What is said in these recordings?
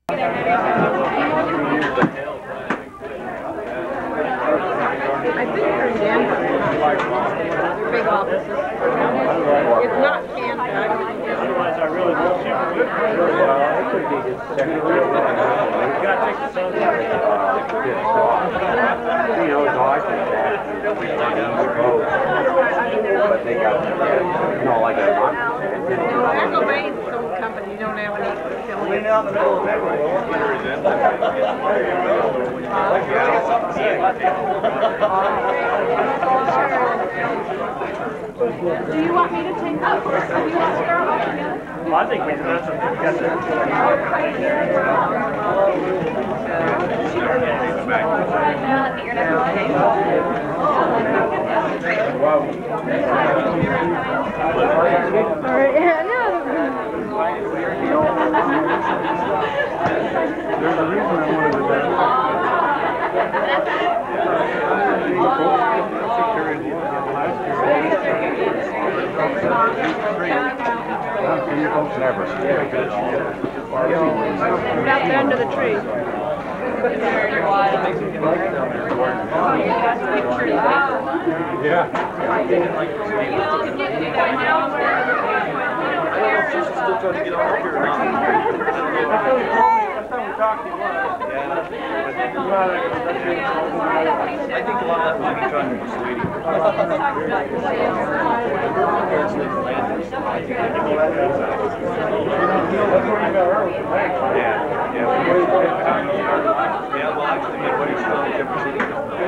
I think they're in Denver. They're big offices. It's not Canada. Otherwise, I really won't see you. It could be just secretary. You gotta take the sun out. You know, Dodgers but they got, no, like a month. Echo Bay's its own company. You don't have any affiliates. Out in the middle of Do you want me to take that for us? Do you want to start all together? Well, I think we can have some together. There's a reason I wanted to do About the end of the tree. Yeah. She's still trying to get on up here. Last time we talked, he was. I think a lot of that was me trying to persuade him. Yeah, well, actually, my buddy's still in Jefferson City.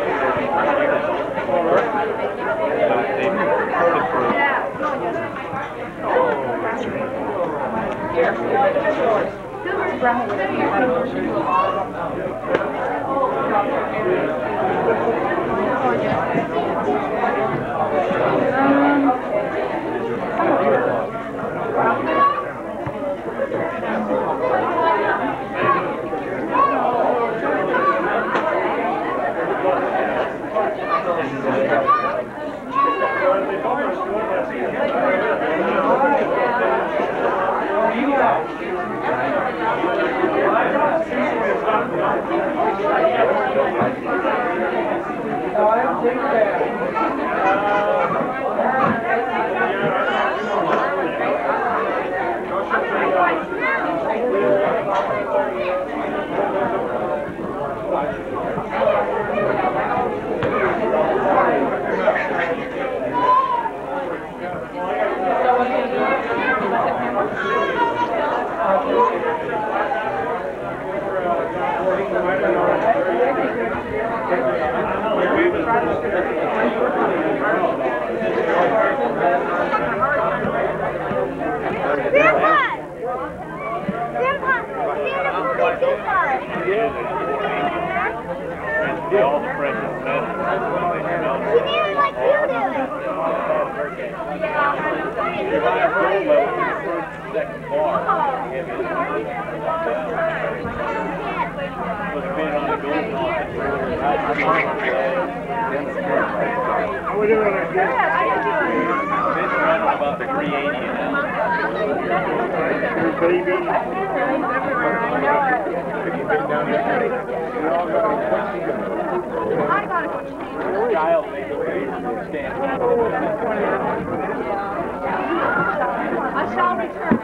I shall return.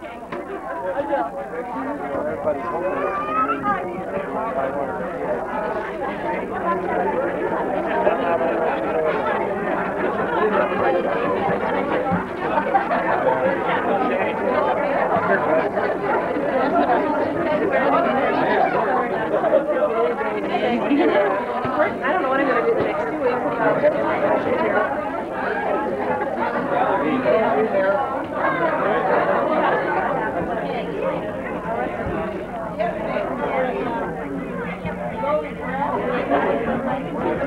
I don't know what I'm going to do the next 2 weeks.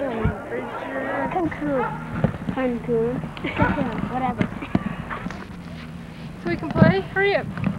Cancun. Whatever. So we can play? Hurry up.